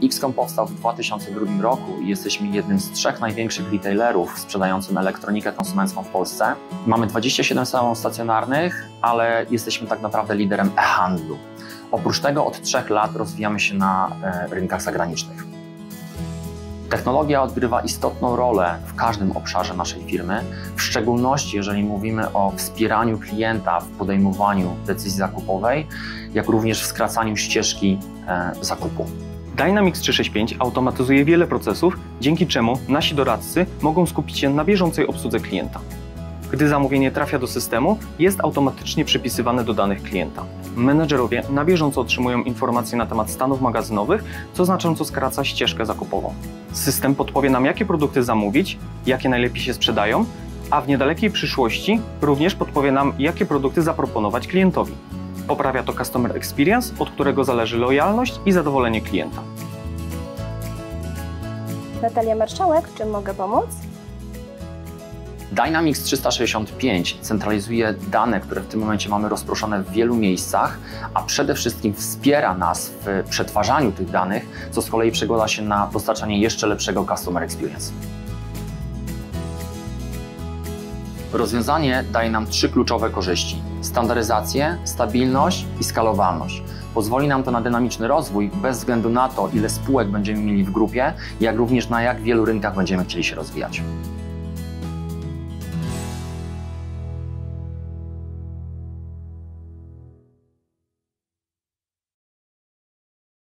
XCOM powstał w 2002 roku i jesteśmy jednym z 3 największych retailerów sprzedającym elektronikę konsumencką w Polsce. Mamy 27 salonów stacjonarnych, ale jesteśmy tak naprawdę liderem e-handlu. Oprócz tego od 3 lat rozwijamy się na rynkach zagranicznych. Technologia odgrywa istotną rolę w każdym obszarze naszej firmy, w szczególności jeżeli mówimy o wspieraniu klienta w podejmowaniu decyzji zakupowej, jak również w skracaniu ścieżki zakupu. Dynamics 365 automatyzuje wiele procesów, dzięki czemu nasi doradcy mogą skupić się na bieżącej obsłudze klienta. Gdy zamówienie trafia do systemu, jest automatycznie przypisywane do danych klienta. Menedżerowie na bieżąco otrzymują informacje na temat stanów magazynowych, co znacząco skraca ścieżkę zakupową. System podpowie nam, jakie produkty zamówić, jakie najlepiej się sprzedają, a w niedalekiej przyszłości również podpowie nam, jakie produkty zaproponować klientowi. Poprawia to Customer Experience, od którego zależy lojalność i zadowolenie klienta. Natalia Marszałek, czym mogę pomóc? Dynamics 365 centralizuje dane, które w tym momencie mamy rozproszone w wielu miejscach, a przede wszystkim wspiera nas w przetwarzaniu tych danych, co z kolei przekłada się na dostarczanie jeszcze lepszego Customer Experience. Rozwiązanie daje nam 3 kluczowe korzyści: standaryzację, stabilność i skalowalność. Pozwoli nam to na dynamiczny rozwój bez względu na to, ile spółek będziemy mieli w grupie, jak również na jak wielu rynkach będziemy chcieli się rozwijać.